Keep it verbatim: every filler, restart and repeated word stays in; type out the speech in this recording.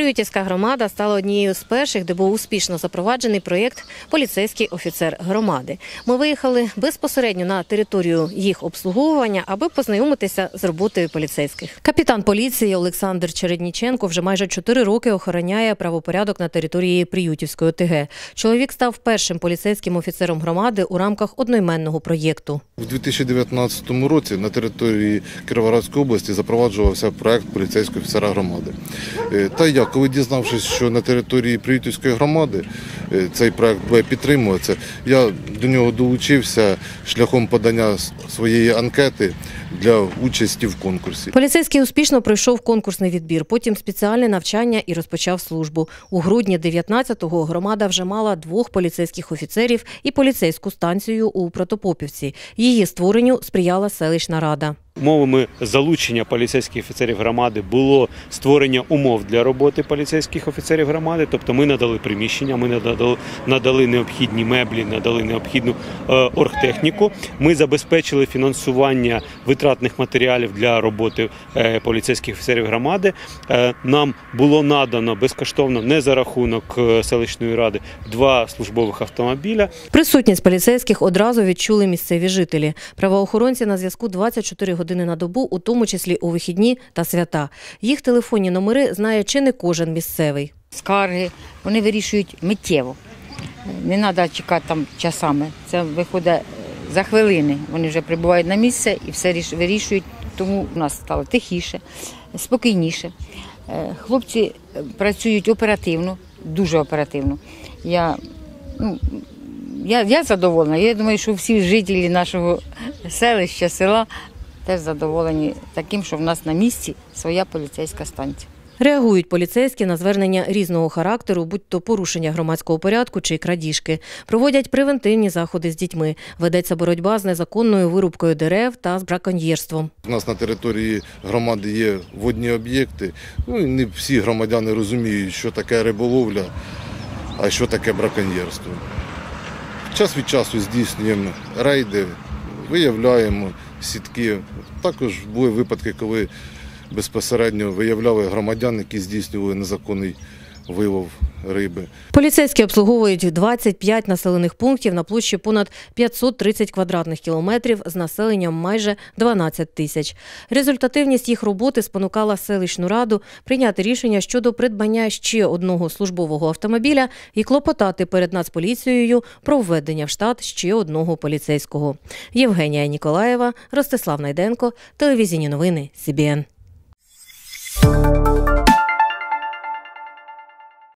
Приютівська громада стала однією з перших, де був успішно запроваджений проєкт «Поліцейський офіцер громади». Ми виїхали безпосередньо на територію їх обслуговування, аби познайомитися з роботою поліцейських. Капітан поліції Олександр Чередніченко вже майже чотири роки охороняє правопорядок на території Приютівської ОТГ. Чоловік став першим поліцейським офіцером громади у рамках одноіменного проєкту. У дві тисячі дев'ятнадцятому році на території Кіровоградської області запроваджувався проєкт поліцейського офіцера громади. Та я, коли дізнавшись, що на території Приютівської громади цей проєкт буде підтримуватися, я до нього долучився шляхом подання своєї анкети для участі в конкурсі. Поліцейський успішно пройшов конкурсний відбір, потім спеціальне навчання і розпочав службу. У грудні дев'ятнадцятого громада вже мала двох поліцейських офіцерів і поліцейську станцію у Протопопівці. Її створенню сприяла селищна рада. Умовами залучення поліцейських офіцерів громади було створення умов для роботи поліцейських офіцерів громади. Тобто ми надали приміщення, ми надали, надали необхідні меблі, надали необхідну е, оргтехніку. Ми забезпечили фінансування витратних матеріалів для роботи е, поліцейських офіцерів громади. Е, нам було надано безкоштовно, не за рахунок е, селищної ради, два службових автомобіля. Присутність поліцейських одразу відчули місцеві жителі. Правоохоронці на зв'язку двадцять чотири години на добу, у тому числі у вихідні та свята. Їх телефонні номери знає чи не кожен місцевий. Скарги вони вирішують миттєво. Не треба чекати там часами. Це виходить за хвилини. Вони вже прибувають на місце і все вирішують. Тому у нас стало тихіше, спокійніше. Хлопці працюють оперативно, дуже оперативно. Я, ну, я, я задоволена. Я думаю, що всі жителі нашого селища, села теж задоволені таким, що в нас на місці своя поліцейська станція. Реагують поліцейські на звернення різного характеру, будь-то порушення громадського порядку чи крадіжки. Проводять превентивні заходи з дітьми. Ведеться боротьба з незаконною вирубкою дерев та з браконьєрством. У нас на території громади є водні об'єкти. Ну, і не всі громадяни розуміють, що таке риболовля, а що таке браконьєрство. Час від часу здійснюємо рейди, виявляємо сітки. Також були випадки, коли безпосередньо виявляли громадян, які здійснювали незаконний вилов риби. Поліцейські обслуговують двадцять п'ять населених пунктів на площі понад п'ятсот тридцять квадратних кілометрів з населенням майже дванадцять тисяч. Результативність їх роботи спонукала селищну раду прийняти рішення щодо придбання ще одного службового автомобіля і клопотати перед Нацполіцією про введення в штат ще одного поліцейського. Євгенія Ніколаєва, Ростислав Найденко, телевізійні новини Сі Бі Ен.